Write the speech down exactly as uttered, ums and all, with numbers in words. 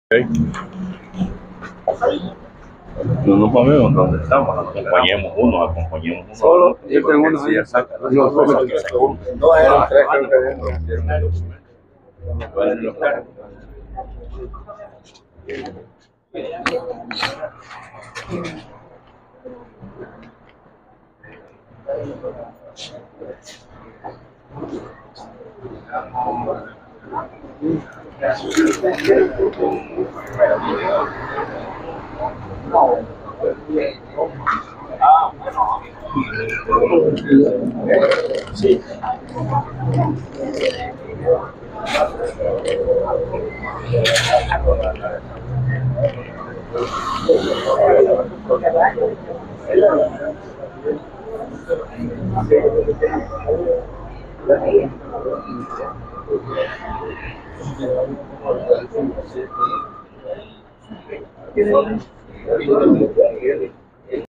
No nos movemos donde estamos, acompañemos uno, acompañemos uno. Solo, yo tengo uno. Sí, exacto. No, no, no, no, eran tres, creo que dentro. Sí.